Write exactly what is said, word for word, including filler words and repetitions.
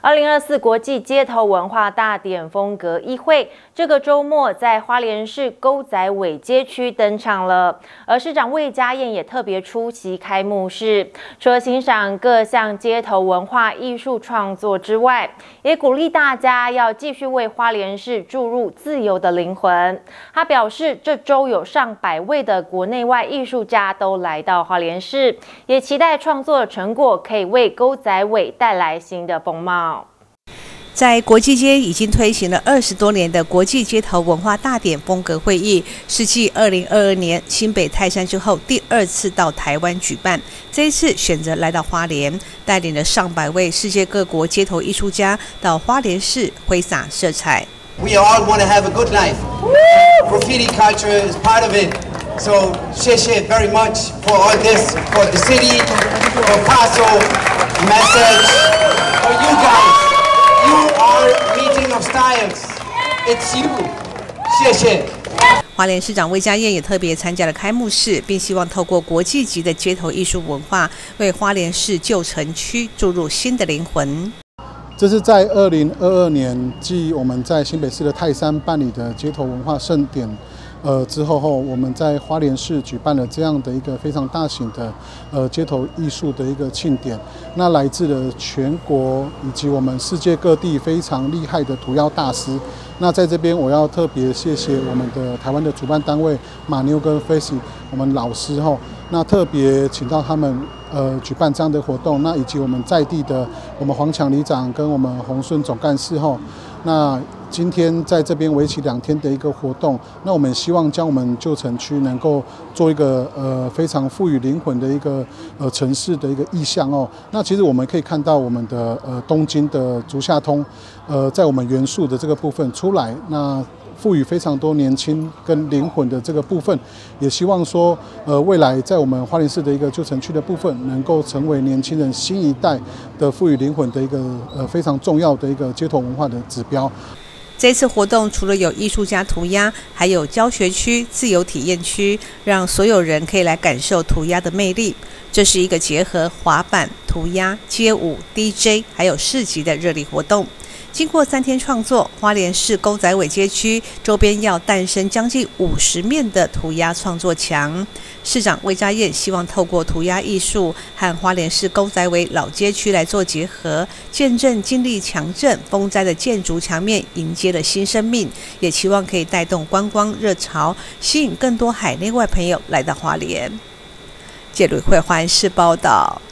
二零二四国际街头文化大典风格一会，这个周末在花莲市沟仔尾街区登场了。而市长魏家燕也特别出席开幕式，除了欣赏各项街头文化艺术创作之外，也鼓励大家要继续为花莲市注入自由的灵魂。他表示，这周有上百位的国内外艺术家都来到花莲市，也期待创作的成果可以为沟仔尾带来新的风貌。 在国际街已经推行了二十多年的国际街头文化大典风格会议，是继二零二二年新北泰山之后第二次到台湾举办。这一次选择来到花莲，带领了上百位世界各国街头艺术家到花莲市挥洒色彩。 We all want to have a good life. Graffiti culture is part of it. So, 谢谢 very much for all this, for the city, for Paso, message, for you guys.You are meeting of styles. It's you. 谢谢。 花莲市长魏家燕也特别参加了开幕式，并希望透过国际级的街头艺术文化，为花莲市旧城区注入新的灵魂。 这是在二零二二年，继我们在新北市的泰山办理的街头文化盛典。呃，之后后，我们在花莲市举办了这样的一个非常大型的呃街头艺术的一个庆典。那来自了全国以及我们世界各地非常厉害的涂鸦大师。那在这边，我要特别谢谢我们的台湾的主办单位马妞跟 Facy 我们老师后，那特别请到他们呃举办这样的活动。那以及我们在地的我们黄强里长跟我们洪顺总干事后，那。今天在这边为期两天的一个活动，那我们希望将我们旧城区能够做一个呃非常赋予灵魂的一个呃城市的一个意象哦。那其实我们可以看到我们的呃东京的竹下通，呃在我们元素的这个部分出来，那赋予非常多年轻跟灵魂的这个部分，也希望说呃未来在我们花莲市的一个旧城区的部分，能够成为年轻人新一代的赋予灵魂的一个呃非常重要的一个街头文化的指标。 这次活动除了有艺术家涂鸦，还有教学区、自由体验区，让所有人可以来感受涂鸦的魅力。这是一个结合滑板、涂鸦、街舞、D J 还有市集的热力活动。经过三天创作，花莲市沟仔尾街区周边要诞生将近五十面的涂鸦创作墙。市长魏家燕希望透过涂鸦艺术和花莲市沟仔尾老街区来做结合，见证经历强震风灾的建筑墙面迎接了新生命，也期望可以带动观光热潮，吸引更多海内外朋友来到花莲。记者吕慧环市报道。